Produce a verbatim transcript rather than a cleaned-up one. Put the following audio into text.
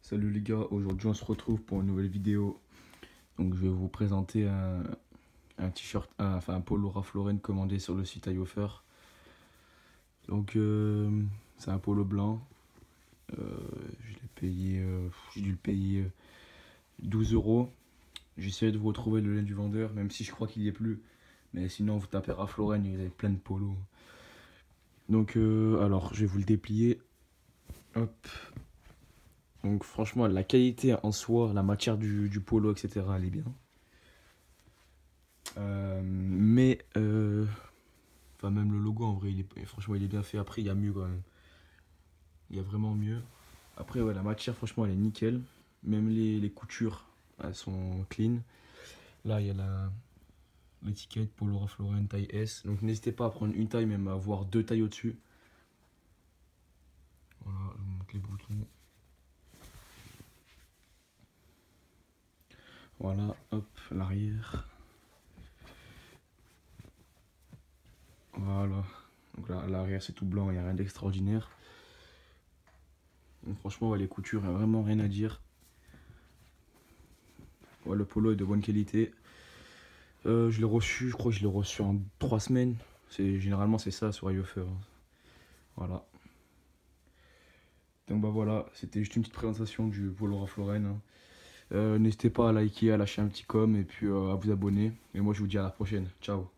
Salut les gars, aujourd'hui on se retrouve pour une nouvelle vidéo. Donc je vais vous présenter un, un t-shirt, un- enfin un polo Ralph Lauren commandé sur le site iOffer. Donc euh, c'est un polo blanc. Euh, je l'ai payé, euh, j'ai dû le payer euh, douze euros. J'essaie de vous retrouver le lien du vendeur, même si je crois qu'il y est plus. Mais sinon vous tapez Ralph Lauren, il y a plein de polos. Donc euh, alors je vais vous le déplier. Hop. Donc franchement la qualité en soi, la matière du, du polo, et cetera elle est bien. Euh, mais euh, enfin même le logo en vrai il est, franchement il est bien fait. Après il y a mieux quand même, il y a vraiment mieux. Après ouais, la matière franchement elle est nickel. Même les, les coutures elles sont clean. Là il y a la l'étiquette Polo Ralph Lauren taille S. Donc n'hésitez pas à prendre une taille, même à avoir deux tailles au dessus. Voilà, je vous montre les boutons. Voilà, hop, l'arrière. Voilà, donc là l'arrière c'est tout blanc, il n'y a rien d'extraordinaire. Donc franchement ouais, les coutures, il n'y a vraiment rien à dire. Ouais, le polo est de bonne qualité. Euh, je l'ai reçu, je crois que je l'ai reçu en trois semaines. C'est, généralement c'est ça sur iOffer. Voilà. Donc bah voilà, c'était juste une petite présentation du polo Ralph Lauren, hein. Euh, n'hésitez pas à liker, à lâcher un petit com et puis euh, à vous abonner. Et moi je vous dis à la prochaine. Ciao.